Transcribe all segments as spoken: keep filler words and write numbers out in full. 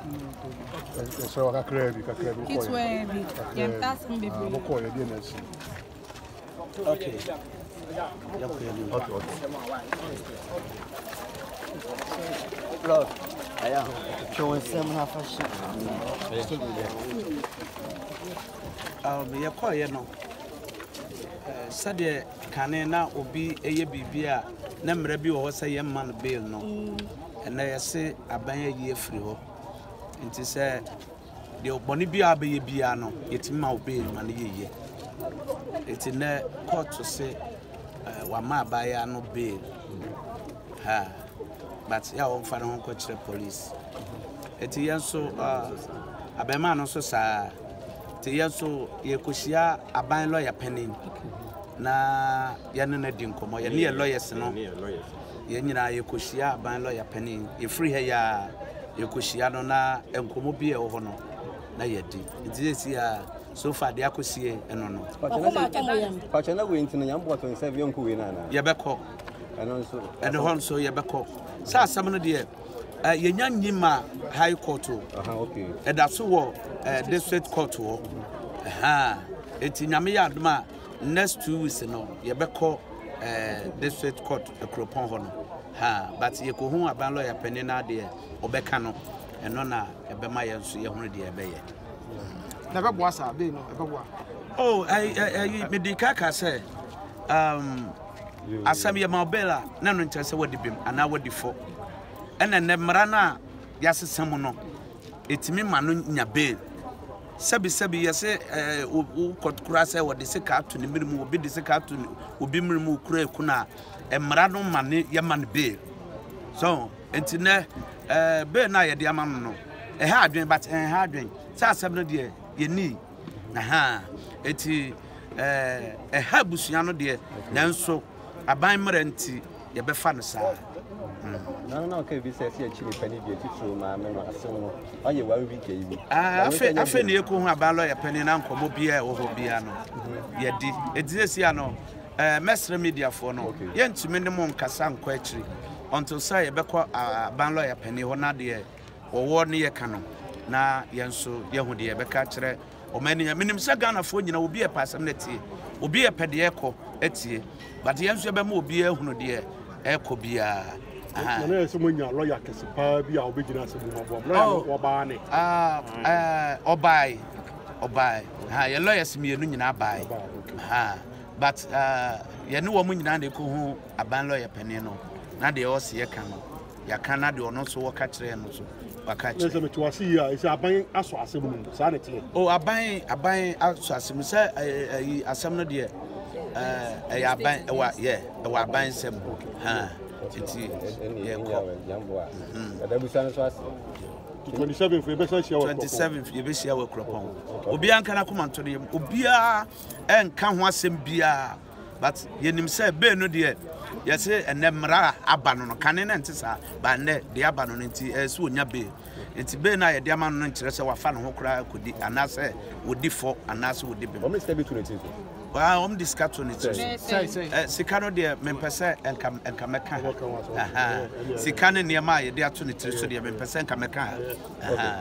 So I crave, I crave. It's where we can pass me baby. Okay. Okay, okay. Lord, I am showing some half a ship. I'll be a quiet no. Sadia Canena will be a bibia, number be or say a man bail no. And I say a bang a year free. And to say the Bonibia be a piano, it's my bail money ye. It's in the court to say, Wama buy no bail. Ha. But ya won't find on coach the police. It's yen so uh a beman also sa te yen so ye kushia a ban lawyer penning na yanna dinkomo ye near lawyers no ye nyina ye kushia a ban lawyer penning ye free here ya ye kushia no na enkomo bi e ho no na ye di it is here so far they akosie eno no kwacha na we ntina nyambo twenty-seven yonku we na na ye beko eno so eno hon so ye beko sa asam no de eh yenya nyima high court o aha okay e da so wo district court wo aha eti nyame ya adoma next two weeks no ye beko eh district court ekropon ho no ha but ye ko hu aban lawyer penina de obeka no eno na ebema ye nso ye hunu de ebeye na be boa sa be no e be boa oh I I medika ka say um asam ye mobile na no nche se wodi bim ana wodi fo ena ne mra na yasesam no etimi ma no nya bail sabi sabi yese o kotkura se wodi se ka to ne mirimu obi de se ka to obi mirimu kura ekuna emra no ma ne ye ma ne bail so entine eh bail na ye de ama no e ha adwen but e ha adwen sa asam no de ye ni aha eti eh e ha busua no de nanso aban mranti ye be fa no sa no no okay bi say say chiri pani bi titru ma me no asem no oye wa wi ke yi ah afi afi ne ko hu aban lawyer pani na nkomo bia e wo ho bia no ye di edisi ano eh mesre media for no ye ntumi ne mo nkasa nko akiri until say ye be ko aban lawyer pani ho na de wo wo ne ye ka no na ye nso ye hu de ye be ka kire o mani minim se Ghana fo nyina obi e pasam na tie obi e pede ye ko etie but ye nso be ma obi e hunu de e ko bia na na so monya lawyer kese pa bi a obegina se mu mabo lawyer oba ne ah eh obai obai ha ye lawyers mi enu nyina bai ha but uh ye ne wo mu nyina de ko hu aban lawyer pani no na de o se ye kan ya kan na de ono so wo ka kire no so waka kire se me to asi ya isi aban aso asem mu sa na tie oh aban aban aso asem se eh asem no de eh ya aban e wa ye e wa aban sem ha titi ye ko jambo a da busa no so asi twenty-seventh ye be sa shia wa twenty-seventh ye be shia wa kropon obi anka na komanto ne obi a enka ho asem bia but ye nim se be no de ye se enemra aba no no kane na ntisa ba ne de aba no nti so onya be nti be na ye de ama no nkire se wafa no ho kra kodi anase wodi fo anase wodi be o me stay between it well om discuss on it say say sikano de mempese enka enka meka aha sikano ne ma ye de ato ne tiri so de mempese enka meka aha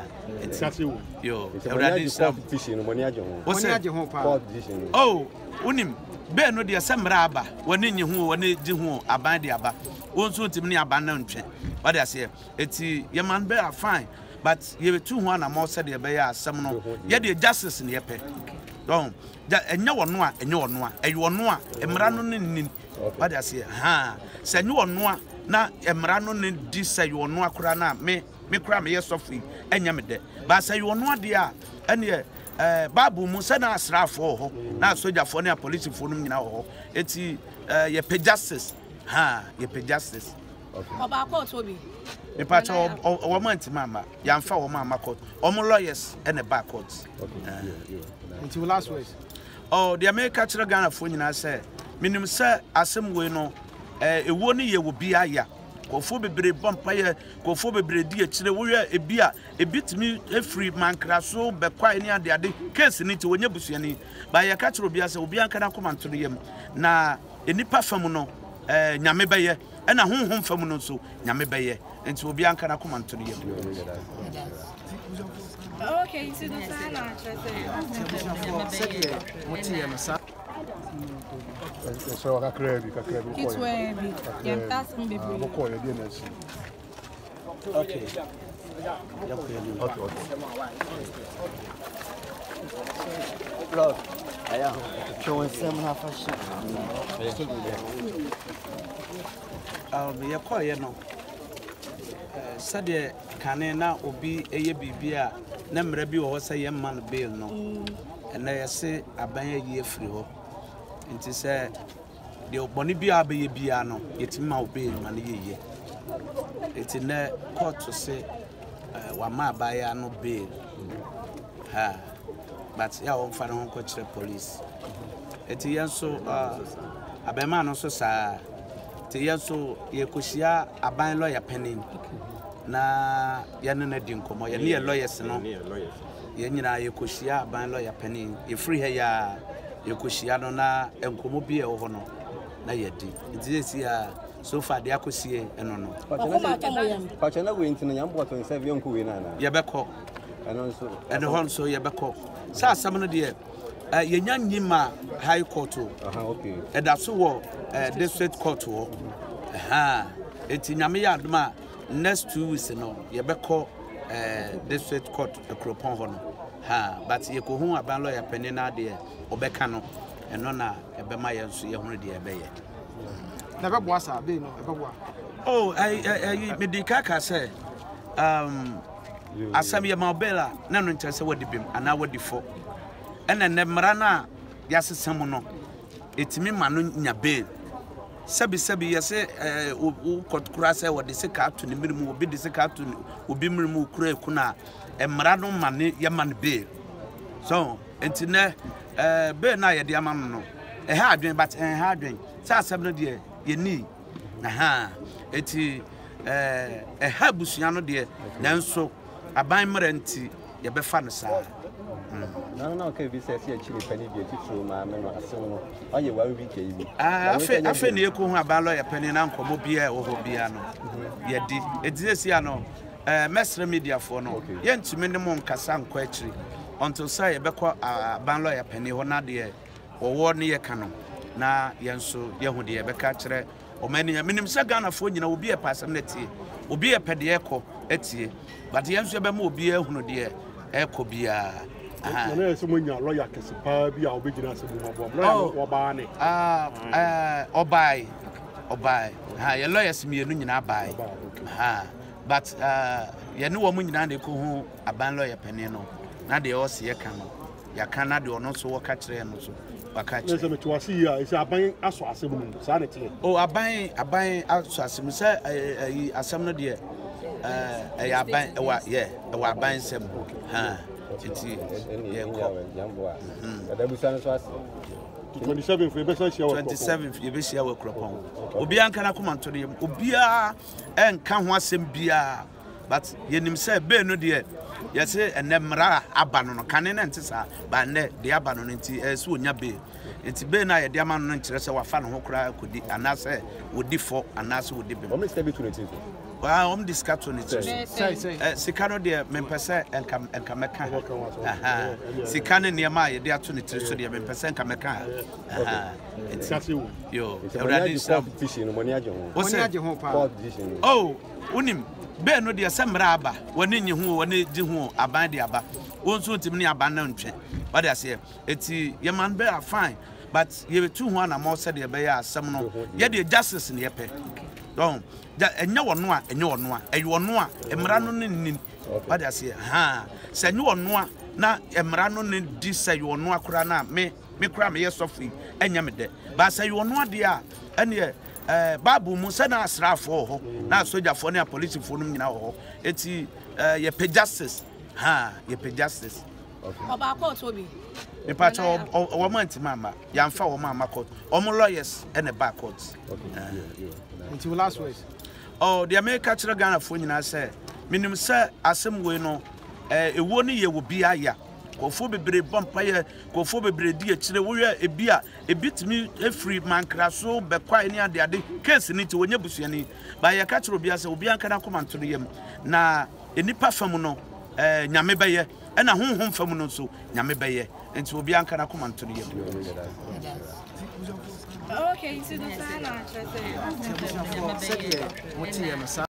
yo already competition money aje ho money aje ho pa oh unim be no de semra aba woni nyi ho woni di ho aban de aba wonso ntimi ne aban na ntwe what I say eti ye man be fine but ye tu ho na mo said ye be ya asem no ye de justice ne ye pe don ja enye wono a enye wono a eyi wono a emra no ne nin what I say ha se enye wono a na emra no ne di se wono akura na me me kura me ye sofi enya me de ba se wono a de a ene eh babu mu se na asrafo ho na sojafo na police fo no nyina ho eti ye pe justice ha ye pe justice oba court obi me patch o month mama ya mfa wo mama court o mo lawyers and a back court until last words oh the America chira Ghana fo nyina say minim say asem we no eh ewo ne ye wo bia ya kofo bebre bompa ye kofo bebre di e chire wo ye ebia ebitimi efri mankra so be kwai ne ade ade case ni ti wonya busuani ba ye ka chiro bia say obi anka na komanto no yem na enipa fam no eh nyame beye ena honhom fam no so nyame beye nti obi anka na koma nto no yam. Okay, so the sign actually. So I crave, I crave. It's where we can pass them baby. Okay. Okay, okay. Lord, I am showing some half a shot. Um, you call you know. Sadia can na obi eye bibia na mra bi wo say man bail no. And na say aban ye free ho. Nti say de oboni bia abaye bia no yetima obail man ye ye. Eti na court to say wa ma abaya no bail. Ha. But ya won fa no ko kire police. Eti yen so uh abema no so sa te yen so ye kosia aban lawyer penin. Na yane na di nkomo ye ne lawyers no ye nyina ye kosia aban lawyer penin ye free he ya ye kosia no na enkomo bi e ho no na ye di enti esi ya so far de akosie eno no pa chana we ntino nyambo twenty-seven yonku we na na ye beko eno so eno hon so ye beko sa asam no de ye nya nyima high court o aha okay e da so wo district court wo aha enti nyame ya adoma next two weeks no ye beko eh district court ekropon ho no ha but ye ko hu aban lawyer penina de obeka no eno na ebema ye nso ye hu de ebeye na be boa sa be no e be boa oh I I medika ka say um asam ye mobile na no ntere se wadi bim ana wadi fo ena ne mra na yasesam no etimi ma no nya bail sabi sabi yase o kotkura se wadi se ka to ne mirimu obi de se ka to obi mirimu kura ekuna emra no ma ne ye man bail so entine eh bail na ye de ama no e ha adwen but e ha adwen sa asam no de ye ni aha eti eh e ha busua no de nanso aban mranti ye be fa no sa no no okay bi say say chiri pani bi titru ma me no asem no oye wa wi ke yi ah afi afi ne ko hu aban lawyer pani na nkomo bia e wo ho bia no ye di eti sia no eh mesre media for no ye ntumi ne mo nkasa nko akiri until say ye be ko aban lawyer pani ho na de wo wo ne ye ka no na ye nso ye hu de ye be ka kire o mani minim se Ghana fo nyina obi e pasam na tie obi e pede e ko etie but ye nso be ma obi e hunu de e ko bia na na so munya lawyer kese pa bi a obegina se mu mabo lawyer oba ne ah eh obai obai ha ye lawyers mi enu nyina bai ha but uh ye ne wo mu nyina de ko hu aban lawyer pani no na de o se ye kan no ya kan na de ono so wo ka kire no so waka kire se me to asi ya isi aban aso asem mu sa na tie oh aban aban aso asem se ayi asem no de eh ayi aban e wa ye e wa aban sem ha titi ye ko nyambo a da busa no so asi twenty-seventh we be say share twenty-seventh ye be share we kropon obi anka na koma nto ne obi a enka ho asem bia but ye nim say be no de ye say enemra aba no kane na ntisa ba ne de aba no nti ese onya be nti be na ye de ama no nkire say wafa no ho kra kodi anase wodi fo anase wodi be o me stay between it well I'm discuss on it say say eh sikano de mempese enka enka meka aha sikano ne ma ye de ato ne tiri so de mempese enka meka aha yo already competition money aje ho money aje ho pa competition oh unim be no de semra aba woni nyi ho woni di ho aban de aba wonso ntimi ne aban na ntwe what they say eti ye man be are fine but ye tu ho na mo said ye be ya asem no ye de justice ne ye pe don enya wono a enya wono a eyi wono a emra no ne nin what they say ha se enya wono a na emra no ne di se wono akura na me me kura me ye sofi enya me de ba se wono a de a ene eh babu mu se na asrafo ho na sojafo ne police fo no nyina ho eti ye pe justice ha ye pe justice Oba court obi me patch o moment mama ya mfa wo mama court o mo lawyers and a back court until last words oh the America chira Ghana fo nyina say minim say asem we no eh ewo ne ye wo bia ya kofo bebre bompaye kofo bebre di akire wo hwe ebi a ebitimi efri mankraso bekwae ne ade ade case ni ti wonye busuani ba ye ka kiro bia se obi anka na komantoro yam na enipa fam no eh nyame beye e na honhom fam no so nyame beye enti obi anka na komantoro yam. Okay, so the sign on.